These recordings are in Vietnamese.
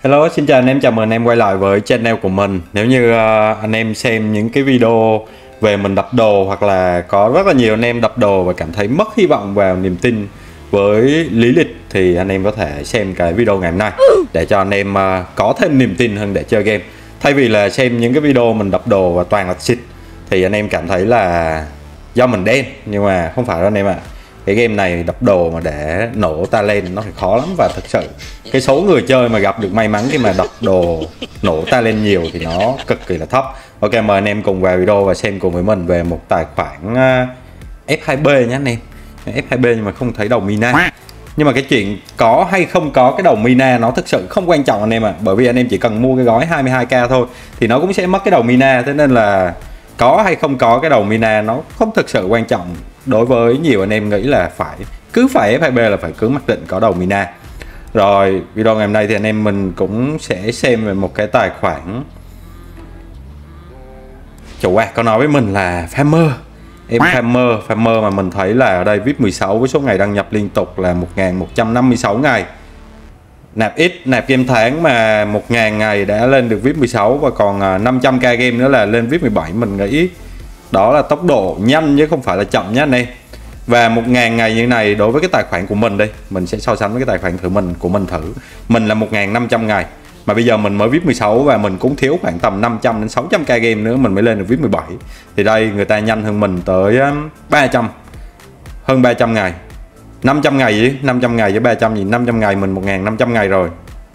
Hello, xin chào anh em, chào mừng anh em quay lại với channel của mình. Nếu như anh em xem những cái video về mình đập đồ, hoặc là có rất là nhiều anh em đập đồ và cảm thấy mất hy vọng vào niềm tin với lý lịch, thì anh em có thể xem cái video ngày hôm nay để cho anh em có thêm niềm tin hơn để chơi game. Thay vì là xem những cái video mình đập đồ và toàn là xịt thì anh em cảm thấy là do mình đen, nhưng mà không phải đâu anh em ạ. Cái game này đập đồ mà để nổ ta lên nó phải khó lắm, và thực sự cái số người chơi mà gặp được may mắn khi mà đập đồ nổ ta lên nhiều thì nó cực kỳ là thấp. Ok, mời anh em cùng vào video và xem cùng với mình về một tài khoản F2B nhé anh em. F2B nhưng mà không thấy đầu Mina. Nhưng mà cái chuyện có hay không có cái đầu Mina nó thực sự không quan trọng anh em ạ. Bởi vì anh em chỉ cần mua cái gói 22k thôi thì nó cũng sẽ mất cái đầu Mina. Thế nên là có hay không có cái đầu Mina nó không thực sự quan trọng. Đối với nhiều anh em nghĩ là cứ phải F2B là phải cứ mặc định có đầu Mina. Rồi video ngày hôm nay thì anh em mình cũng sẽ xem về một cái tài khoản chủ quạt có nói với mình là Farmer. Em Farmer mà mình thấy là ở đây VIP 16 với số ngày đăng nhập liên tục là 1156 ngày. Nạp ít, nạp game tháng mà 1000 ngày đã lên được VIP 16, và còn 500k game nữa là lên VIP 17. Mình nghĩ đó là tốc độ nhanh chứ không phải là chậm nhé anh em. Và 1000 ngày như này đối với cái tài khoản của mình đây, mình sẽ so sánh với cái tài khoản của mình thử. Mình là 1500 ngày mà bây giờ mình mới VIP 16 và mình cũng thiếu khoảng tầm 500 đến 600k game nữa mình mới lên được VIP 17. Thì đây người ta nhanh hơn mình tới hơn 300 ngày. 500 ngày gì? 500 ngày với 300 gì? 500 ngày mình 1500 ngày rồi.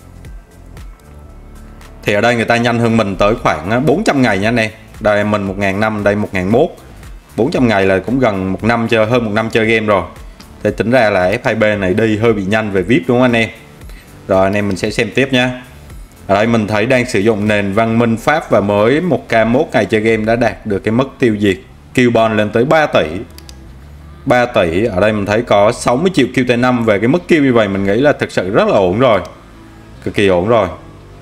Thì ở đây người ta nhanh hơn mình tới khoảng 400 ngày nha anh em. Đây mình 1500, đây 1001. 400 ngày là cũng gần một năm chơi, hơn một năm chơi game rồi. Thì tính ra là F2B này đi hơi bị nhanh về VIP đúng không anh em. Rồi anh em mình sẽ xem tiếp nha. Ở đây mình thấy đang sử dụng nền văn minh Pháp và mới 1k1 ngày chơi game đã đạt được cái mức tiêu diệt Killbon lên tới 3 tỷ. 3 tỷ, ở đây mình thấy có 60 triệu QT5. Về cái mức kill như vậy mình nghĩ là thực sự rất là ổn rồi. Cực kỳ ổn rồi.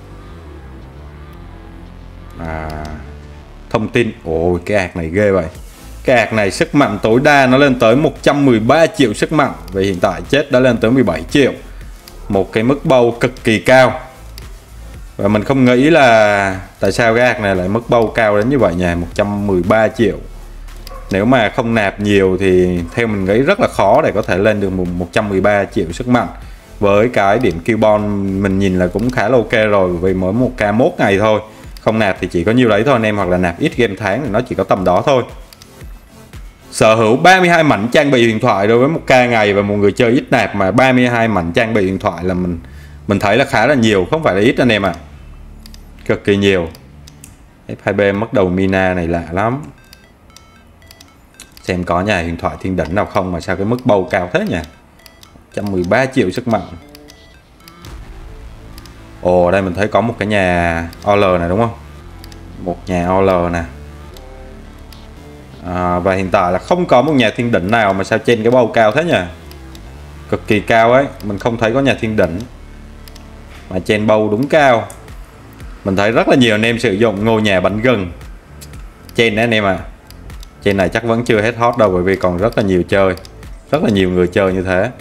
Thông tin, ôi cái ạc này ghê vậy. Cái ạc này sức mạnh tối đa nó lên tới 113 triệu sức mạnh. Vì hiện tại chết đã lên tới 17 triệu. Một cái mức bầu cực kỳ cao. Và mình không nghĩ là tại sao cái ạc này lại mức bầu cao đến như vậy nha. 113 triệu. Nếu mà không nạp nhiều thì theo mình nghĩ rất là khó để có thể lên được 113 triệu sức mạnh. Với cái điểm Killbon mình nhìn là cũng khá là ok rồi. Vì mới 1k1 ngày thôi. Không nạp thì chỉ có nhiêu đấy thôi anh em. Hoặc là nạp ít game tháng thì nó chỉ có tầm đó thôi. Sở hữu 32 mảnh trang bị huyền thoại đối với 1k ngày và một người chơi ít nạp, mà 32 mảnh trang bị huyền thoại là mình thấy là khá là nhiều, không phải là ít anh em ạ. Cực kỳ nhiều. F2B mất đầu Mina này lạ lắm. Xem có nhà huyền thoại thiên đỉnh nào không mà sao cái mức bầu cao thế nhỉ. 113 triệu sức mạnh. Ồ, đây mình thấy có một cái nhà OL này đúng không? Một nhà OL nè. Và hiện tại là không có một nhà thiên đỉnh nào mà sao trên cái bầu cao thế nhỉ. Cực kỳ cao ấy. Mình không thấy có nhà thiên đỉnh mà trên bầu đúng cao. Mình thấy rất là nhiều anh em sử dụng ngôi nhà bánh gừng trên đấy anh em ạ. Trên này chắc vẫn chưa hết hot đâu, bởi vì còn rất là nhiều chơi. Rất là nhiều người chơi như thế.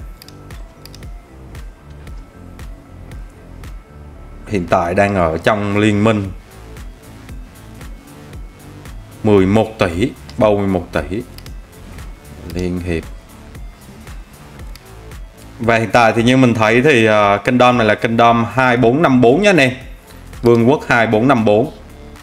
Hiện tại đang ở trong liên minh 11 tỷ, bầu 11 tỷ liên hiệp. Và hiện tại thì như mình thấy thì Kingdom này là Kingdom 2454 nhé anh em. Vương quốc 2454.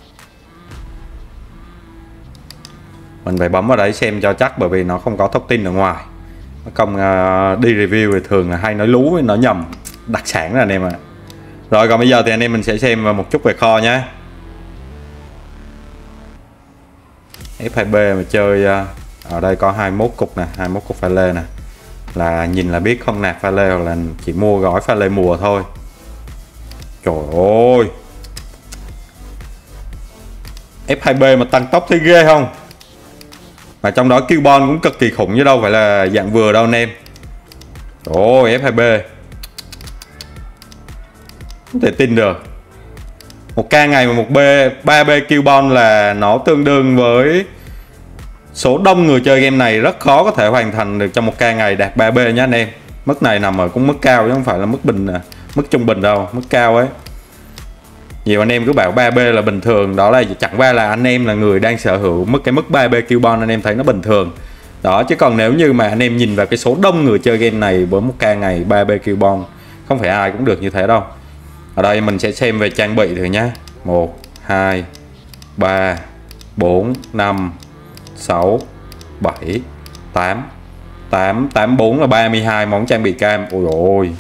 Mình phải bấm vào đấy xem cho chắc, bởi vì nó không có thông tin ở ngoài. Công đi review thì thường là hay nói lú với nói nhầm đặc sản là anh em ạ. Rồi còn bây giờ thì anh em mình sẽ xem một chút về kho nhé. F2B mà chơi ở đây có 21 cục nè, 21 cục pha lê nè. Là nhìn là biết không nạp pha lê hoặc là chỉ mua gói pha lê mùa thôi. Trời ơi. F2B mà tăng tốc thấy ghê không? Mà trong đó Killbon cũng cực kỳ khủng chứ đâu phải là dạng vừa đâu anh em. Trời ơi, F2B không thể tin được. 1k ngày mà một 3B Killbon là nó tương đương với số đông người chơi game này rất khó có thể hoàn thành được trong 1k ngày đạt 3B nhé anh em. Mức này nằm ở cũng mức cao chứ không phải là mức trung bình đâu, mức cao ấy. Nhiều anh em cứ bảo 3B là bình thường, đó là chẳng qua là anh em là người đang sở hữu cái mức 3B coupon, anh em thấy nó bình thường đó. Chứ còn nếu như mà anh em nhìn vào cái số đông người chơi game này với 1k ngày 3B coupon, không phải ai cũng được như thế đâu. Ở đây mình sẽ xem về trang bị thử nhá. 1 2 3 4 5 6 7 8 84 là 32 món trang bị cam. Ôi ôi.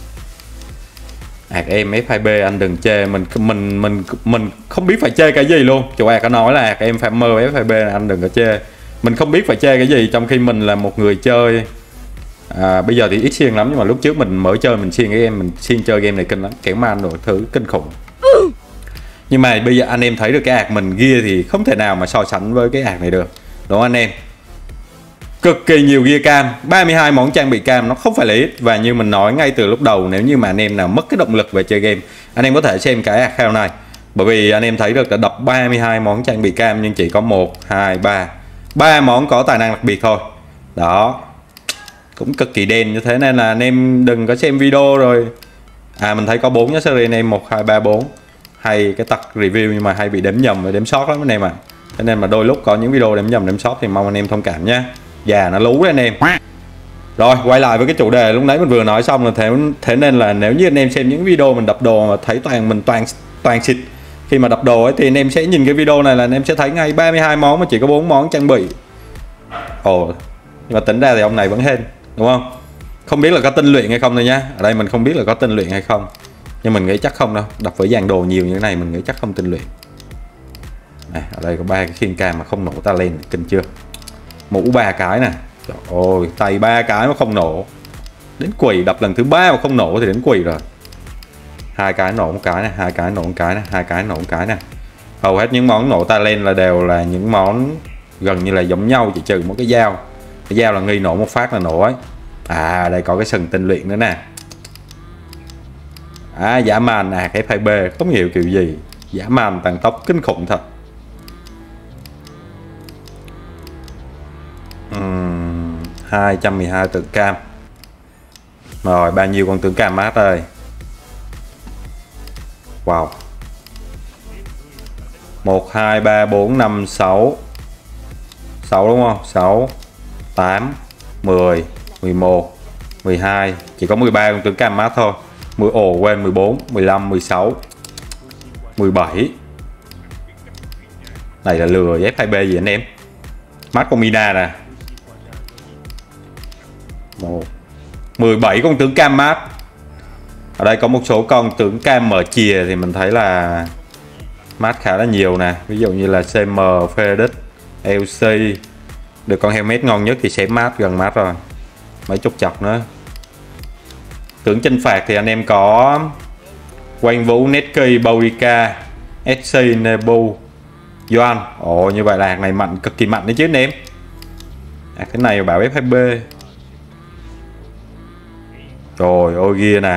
Em F2B anh đừng chê, mình không biết phải chê cái gì luôn. Chủ có nói là em farmer F2B anh đừng có chê. Mình không biết phải chê cái gì trong khi mình là một người chơi. Bây giờ thì ít siêng lắm, nhưng mà lúc trước mình mới chơi mình siêng cái game, mình siêng chơi game này kinh lắm, kéo man rồi thứ kinh khủng. Nhưng mà bây giờ anh em thấy được cái ạc mình gear thì không thể nào mà so sánh với cái ạc này được, đúng không anh em? Cực kỳ nhiều gear cam, 32 món trang bị cam nó không phải là ít. Và như mình nói ngay từ lúc đầu, nếu như mà anh em nào mất cái động lực về chơi game, anh em có thể xem cái account này. Bởi vì anh em thấy được là đập 32 món trang bị cam nhưng chỉ có 1, 2, 3 món có tài năng đặc biệt thôi. Đó, cũng cực kỳ đen như thế, nên là anh em đừng có xem video rồi. Mình thấy có 4 nhá series anh em, 1, 2, 3, 4. Hay cái tật review nhưng mà hay bị đếm nhầm và đếm sót lắm anh em ạ. Cho nên mà đôi lúc có những video đếm nhầm đếm sót thì mong anh em thông cảm nhé. Già nó lú đấy anh em. Rồi quay lại với cái chủ đề lúc nãy mình vừa nói xong là thế nên là nếu như anh em xem những video mình đập đồ mà thấy toàn xịt khi mà đập đồ ấy, thì anh em sẽ nhìn cái video này là anh em sẽ thấy ngay 32 món mà chỉ có 4 món trang bị. Nhưng mà tính ra thì ông này vẫn hên, đúng không? Không biết là có tinh luyện hay không thôi nhá. Ở đây mình không biết là có tinh luyện hay không, nhưng mình nghĩ chắc không đâu. Đập với dàn đồ nhiều như thế này mình nghĩ chắc không tinh luyện. Này, ở đây có 3 cái khiên cam mà không nổ ta lên, kinh chưa? Mũ 3 cái nè. Trời ơi, tay 3 cái mà không nổ. Đến quỷ, đập lần thứ 3 mà không nổ thì đến quỷ rồi. 2 cái nổ một cái này, 2 cái nổ một cái này, 2 cái nổ một cái này. Hầu hết những món nổ ta lên là đều là những món gần như là giống nhau, chỉ trừ một cái dao. Cái dao là nghi nổ một phát là nổ ấy. Đây có cái sừng tinh luyện nữa nè. Dã man F2B không hiểu kiểu gì. Dã man tăng tốc kinh khủng thật. 212 tượng cam. Rồi bao nhiêu con tượng cam mát ơi. Wow. 1 2 3 4 5 6. 6 đúng không? 6 8 10 11 12, chỉ có 13 con tướng cam mát thôi. 14 15 16 17. Này là lừa F2B gì anh em. Mắt con Mina nè. 17 con tướng cam mát. Ở đây có một số con tướng cam mở chìa thì mình thấy là mát khá là nhiều nè. Ví dụ như là CM, Felix, LC. Được con helmet ngon nhất thì sẽ mát, gần mát rồi. Mấy chục chọc nữa. Tướng chân phạt thì anh em có Quang Vũ, Netki, Baurica, SC, Nebu, Doan. Như vậy là hạt này mạnh, cực kỳ mạnh đấy chứ anh em. Cái này bảo F2B. Trời ơi ghia nè.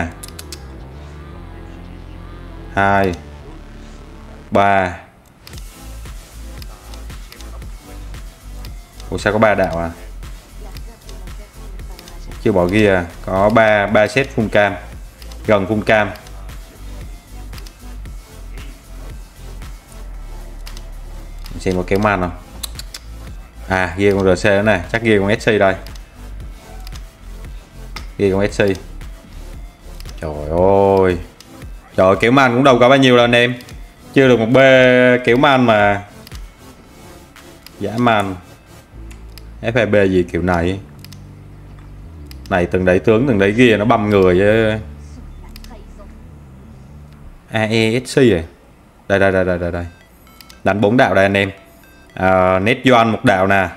2 3. Ủa sao có 3 đạo à? Chưa bỏ ghi có 3 set full cam, gần full cam. Mình xem có kéo man không? Ghi con RC nữa nè, chắc ghi con SC đây. Ghi con SC. Trời ơi. Trời, kéo man cũng đâu có bao nhiêu đâu anh em. Chưa được một B kéo man mà. Dã man. F2B gì kiểu này. Này từng đấy tướng, từng đấy ghi nó băm người chứ. AESC rồi. Đây. Đánh 4 đạo đây anh em. Net Doan một đạo nè.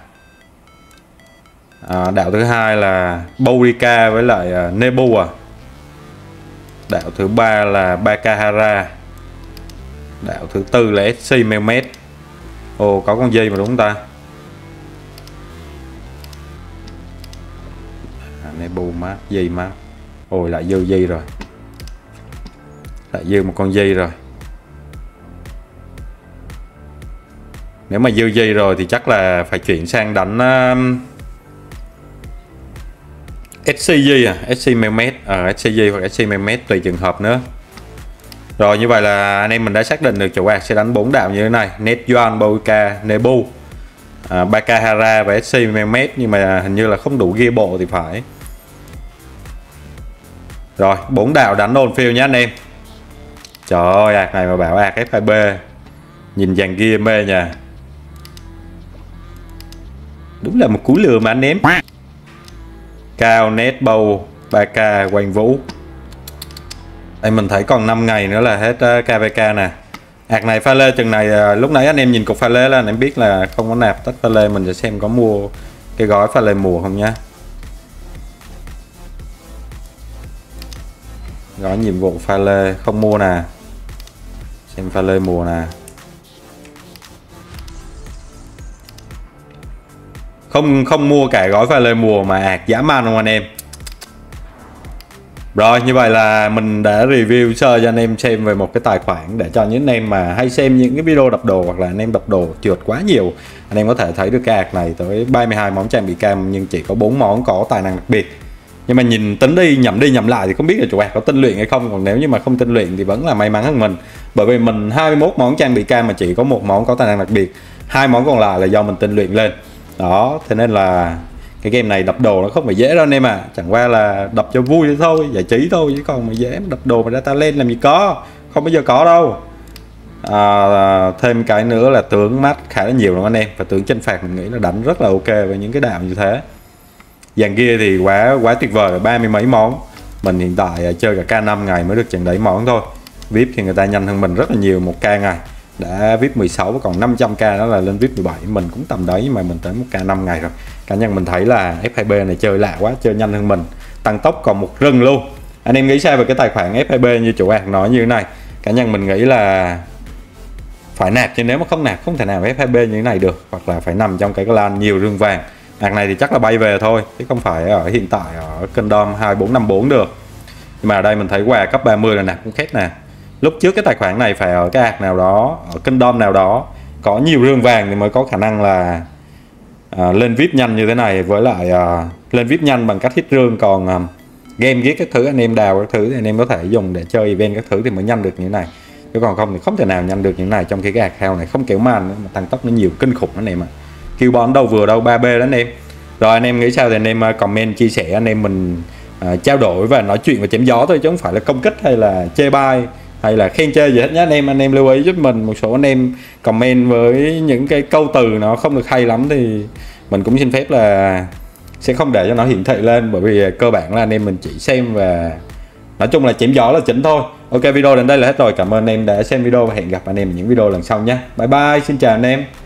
Đạo thứ hai là Baurica với lại Nebu Đạo thứ ba là Bakahara. Đạo thứ tư là SC Melmet. Có con dây mà đúng không ta? Nebu mát, dây mát. Lại dư dây rồi. Lại dư một con dây rồi. Nếu mà dư dây rồi thì chắc là phải chuyển sang đánh SCG SC Melmet, SCG hoặc SC Melmet tùy trường hợp nữa. Rồi như vậy là anh em mình đã xác định được chủ ạc sẽ đánh 4 đạo như thế này: Nejuan, Boyka, Nebu, Bakahara và SC Mehmet, nhưng mà hình như là không đủ gear bộ thì phải. Rồi 4 đạo đánh on field nhé anh em. Trời ơi, ạc này mà bảo ạc F2B nhìn dàn gear mê nha. Đúng là một cú lừa mà anh em. Cao, Net, Bầu, Baka, Quang Vũ. Đây mình thấy còn 5 ngày nữa là hết KVK nè. Ạc này pha lê chừng này, lúc nãy anh em nhìn cục pha lê là anh em biết là không có nạp tất pha lê. Mình sẽ xem có mua cái gói pha lê mùa không nhá. Gói nhiệm vụ pha lê không mua nè. Xem pha lê mùa nè. Không mua cả gói pha lê mùa mà ạc dã man không anh em. Rồi như vậy là mình đã review sơ cho anh em xem về một cái tài khoản để cho những anh em mà hay xem những cái video đập đồ hoặc là anh em đập đồ trượt quá nhiều, anh em có thể thấy được cái ạc này tới 32 món trang bị cam nhưng chỉ có 4 món có tài năng đặc biệt. Nhưng mà nhìn tính đi nhầm lại thì không biết là chủ ạc có tinh luyện hay không, còn nếu như mà không tinh luyện thì vẫn là may mắn hơn mình, bởi vì mình 21 món trang bị cam mà chỉ có 1 món có tài năng đặc biệt, 2 món còn lại là do mình tinh luyện lên đó. Thế nên là cái game này đập đồ nó không phải dễ đâu anh em à, chẳng qua là đập cho vui thôi, giải trí thôi, chứ còn mà dễ mà đập đồ mà data lên làm gì có, không bao giờ có đâu. Thêm cái nữa là tướng mắt khá là nhiều đúng anh em, và tướng chân phạt mình nghĩ là đánh rất là ok với những cái đạo như thế. Dàn kia thì quá tuyệt vời, 30 mấy món. Mình hiện tại chơi cả K5 ngày mới được chừng đấy món thôi. VIP thì người ta nhanh hơn mình rất là nhiều, 1k ngày đã VIP 16 và còn 500k đó là lên VIP 17. Mình cũng tầm đấy mà mình tới 1k5 ngày rồi. Cá nhân mình thấy là F2B này chơi lạ quá, chơi nhanh hơn mình, tăng tốc còn một rừng luôn. Anh em nghĩ sao về cái tài khoản F2B như chủ ạc nói như thế này? Cá nhân mình nghĩ là phải nạp, chứ nếu mà không nạp không thể nào F2B như thế này được, hoặc là phải nằm trong cái clan nhiều rương vàng. Ạc này thì chắc là bay về thôi, chứ không phải ở hiện tại ở Kingdom 2454 được. Nhưng mà ở đây mình thấy quà cấp 30 là nạp cũng khét nè. Lúc trước cái tài khoản này phải ở cái ạc nào đó, ở Kingdom nào đó có nhiều rương vàng thì mới có khả năng là lên VIP nhanh như thế này, với lại lên VIP nhanh bằng cách hit rương. Còn game ghét các thứ anh em đào các thứ thì anh em có thể dùng để chơi event các thứ thì mới nhanh được như thế này, chứ còn không thì không thể nào nhanh được như thế này. Trong khi cái account này không kéo màn nữa, mà tăng tốc nó nhiều kinh khủng anh em ạ. Kill bón đâu vừa đâu 3B đó anh em. Rồi anh em nghĩ sao thì anh em comment chia sẻ, anh em mình trao đổi và nói chuyện và chém gió thôi, chứ không phải là công kích hay là chê bai hay là khen chê gì hết nhé anh em. Anh em lưu ý giúp mình, một số anh em comment với những cái câu từ nó không được hay lắm thì mình cũng xin phép là sẽ không để cho nó hiển thị lên, bởi vì cơ bản là anh em mình chỉ xem và nói chung là chém gió là chính thôi. Ok, video đến đây là hết rồi, cảm ơn anh em đã xem video và hẹn gặp anh em ở những video lần sau nhé. Bye bye, xin chào anh em.